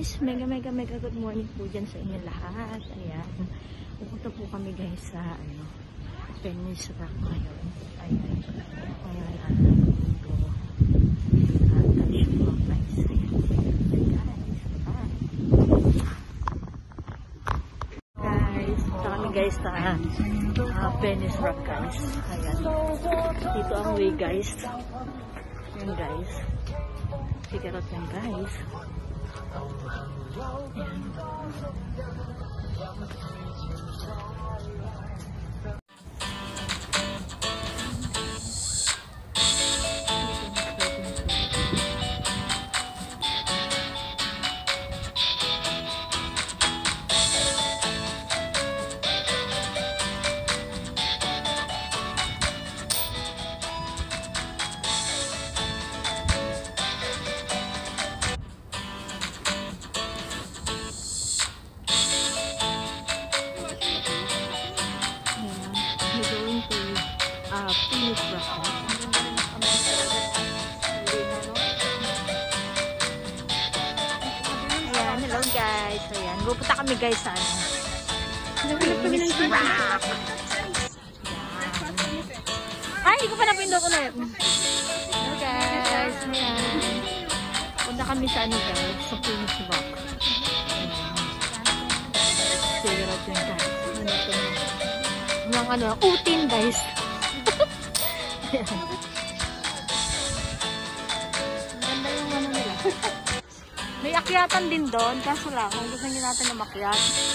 guys, mega good morning po dyan sa inyo lahat. Ayan, pupunta po kami guys sa Venice Rock ngayon. Ayan, ngayon natin dito touch po guys. Guys, punta kami guys sa Venice Rock guys. Ayan, dito ang way guys. Ayan guys, figure out yan guys. Ayan. Phoenix Rock. Ayan, hello guys. Ayan, pupunta kami guys sa Phoenix Rock. Ay, hindi ko pa napindot ko na yun. Hello guys. Ayan. Punta kami sa guys, sa Phoenix Rock. Sige natin guys. Mga utin guys. Ang ganda yung nila. May akyatan din doon, kaso lang kung gusto nyo natin na makyat.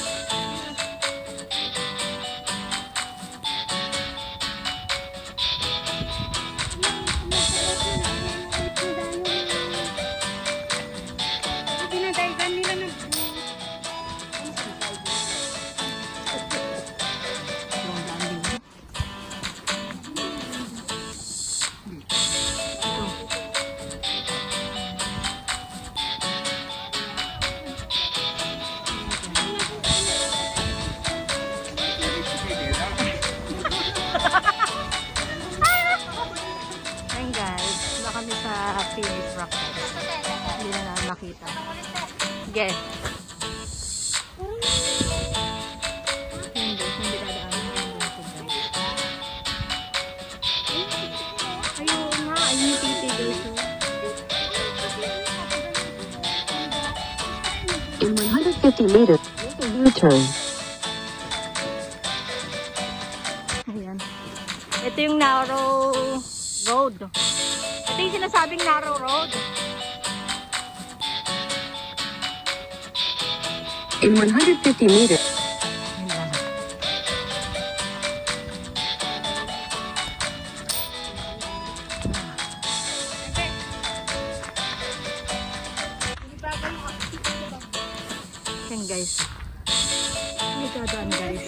Phoenix Rock. Hindi na namin makita. Sige. Hindi dadaanan yung dito guys. Ayun nga. Ayun yung titi guys. In 150 meters, make a U-turn. Ayan. Ito yung narrow road. Ito yung sinasabing narrow road. In 150 meters. Yan guys. May dadaan guys.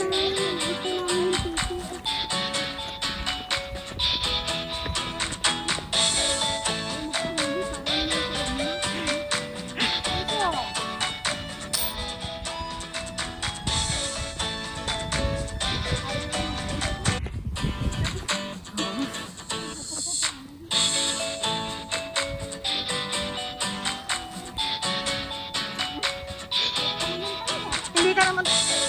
Hindi ka naman.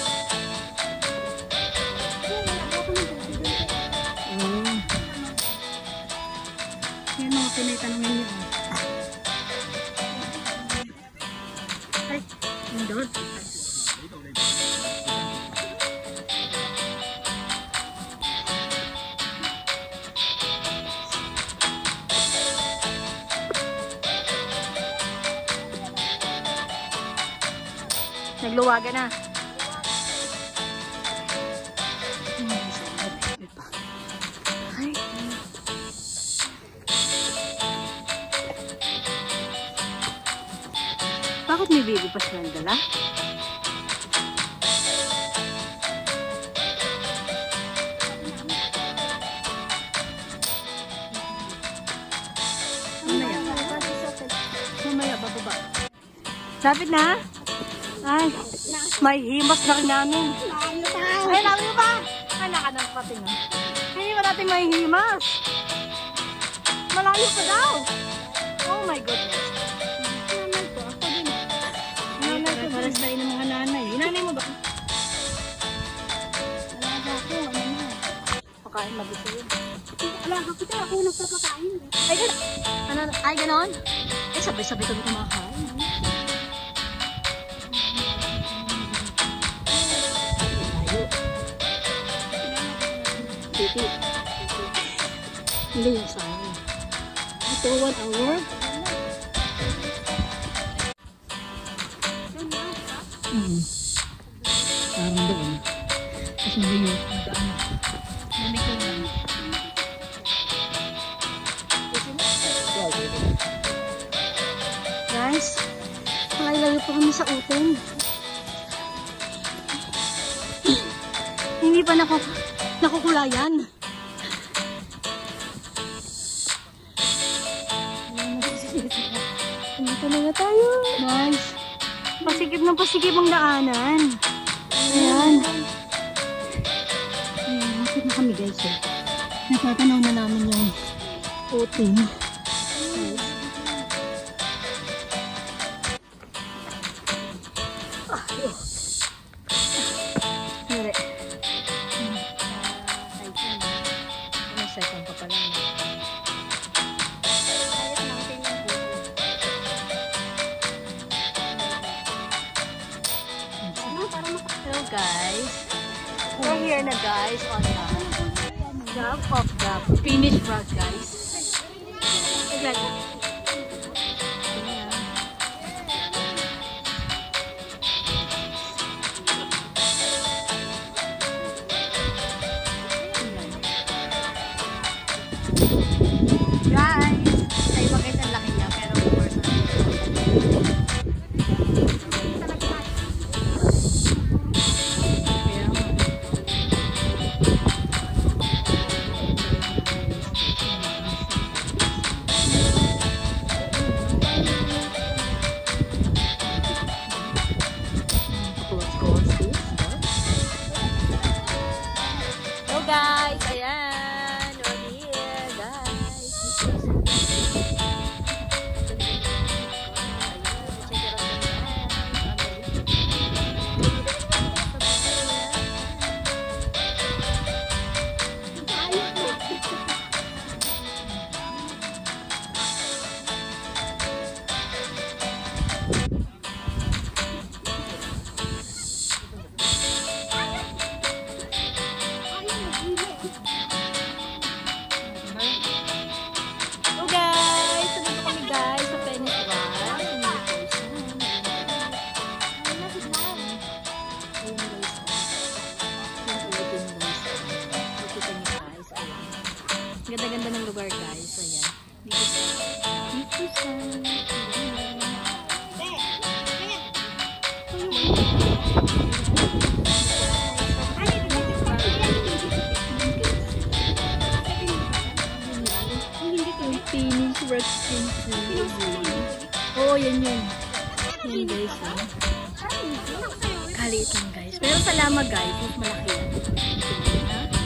Yan mga tinatanongin niyo. Ay, hindi. Nagluwagan na. Ay. Bakit may baby pa silang dala? Mamaya, bababa. Lapit na? Ay, may himas na rin namin. Ay, namin mo ba? Ay, nakanang pating. Hindi ba natin may himas? Malayo pa daw. Oh my goodness. Naman po, ako din. magising. Alam ko kita, ako nagpapakain. Ay, ganon? Eh, sabay-sabay kami kumakain. Titi. Hindi yung sayang. Ito, 1 hour. Parang doon. Kasi hindi yung daan. Lamig ko lang. Guys, malayo pa kami sa uteng. Hindi pa nakukulayan. Dito na nga tayo. Guys, pasigib ng pasigib ang daanan. Ayan. Ayan, nakit na kami guys. Natatanaw na namin yung uteng. Nere. Second pa pala. Hello guys. We're here na guys on the job of the finished rug guys. Guys, sa iba guys ang laki niya pero of course hello guys, ayan, we're here guys. Hello guys! Nandito kami guys sa Venice Bar. Ganda-ganda ng lugar guys. Ayan. Dito sa finish working food. Oo, yan yun. Yan guys. Kaliit lang guys. Pero sa Lama guys, mas malaki yan.